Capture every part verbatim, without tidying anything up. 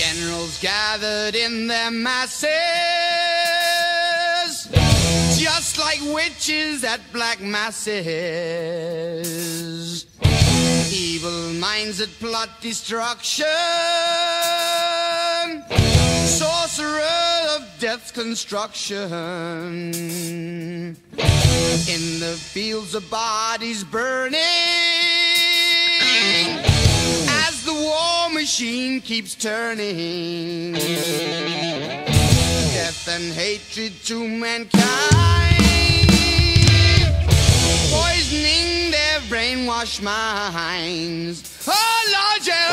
Generals gathered in their masses, just like witches at black masses. Evil minds that plot destruction, sorcerer of death's construction. In the fields of bodies burning, as the war machine keeps turning. Death and hatred to mankind, poisoning their brainwashed minds. Oh Lord, yeah.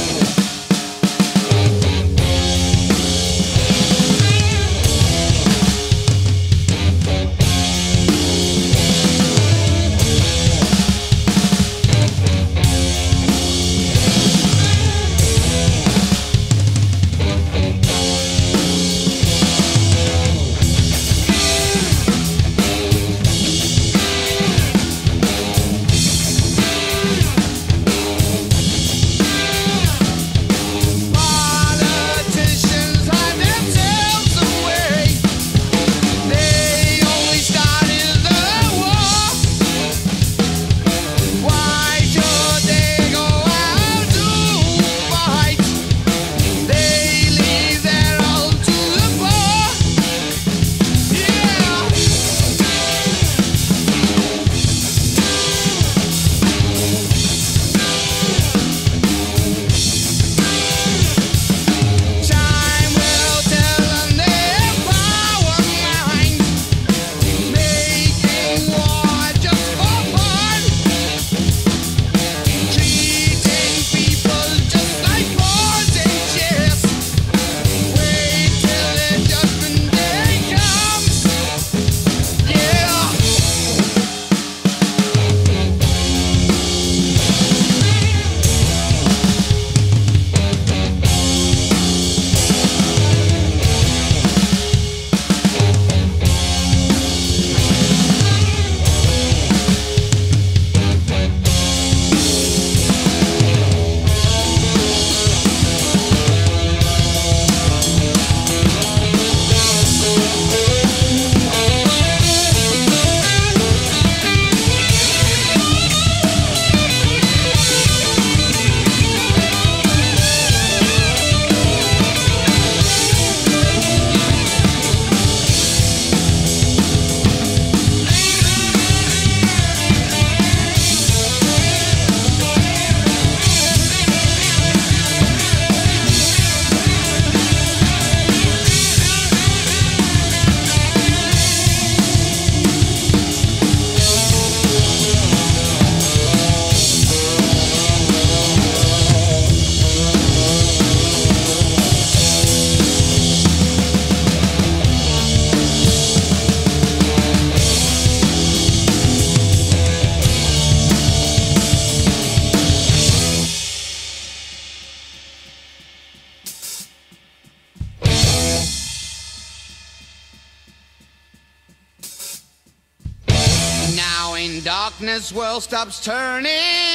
Darkness, world stops turning,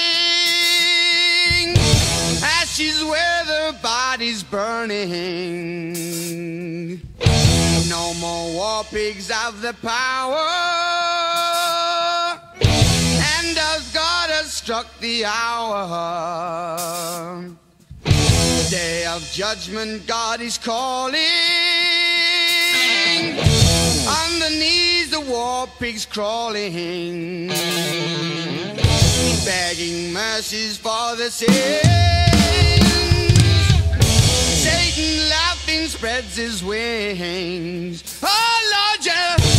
ashes where the body's burning. No more war pigs have the power, and as God has struck the hour, day of judgment God is calling. On the knees the war pigs crawling, begging mercies for the sins. Satan laughing spreads his wings. Oh Lord, yeah.